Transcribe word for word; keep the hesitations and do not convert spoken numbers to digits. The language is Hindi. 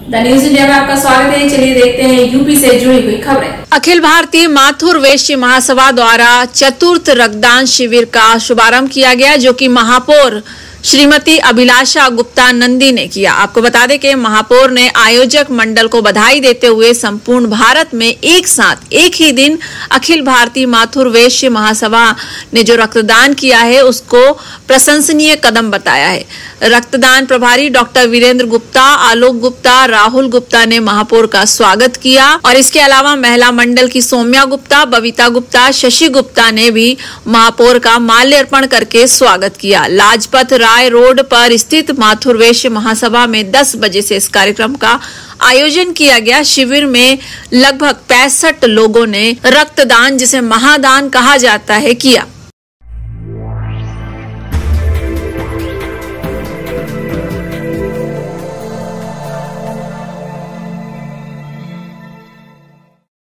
द न्यूज इंडिया में आपका स्वागत है। चलिए देखते हैं यूपी से जुड़ी हुई खबरें। अखिल भारतीय माथुर वैश्य महासभा द्वारा चतुर्थ रक्तदान शिविर का शुभारंभ किया गया, जो कि महापौर श्रीमती अभिलाषा गुप्ता नंदी ने किया। आपको बता दें कि महापौर ने आयोजक मंडल को बधाई देते हुए संपूर्ण भारत में एक साथ एक ही दिन अखिल भारतीय माथुर वैश्य महासभा ने जो रक्तदान किया है उसको प्रशंसनीय कदम बताया है। रक्तदान प्रभारी डॉक्टर वीरेंद्र गुप्ता, आलोक गुप्ता, राहुल गुप्ता ने महापौर का स्वागत किया और इसके अलावा महिला मंडल की सौम्या गुप्ता, बबीता गुप्ता, शशि गुप्ता ने भी महापौर का माल्यार्पण करके स्वागत किया। लाजपत राय रोड पर स्थित माथुर वैश्य महासभा में दस बजे से इस कार्यक्रम का आयोजन किया गया। शिविर में लगभग पैंसठ लोगों ने रक्तदान, जिसे महादान कहा जाता है, किया।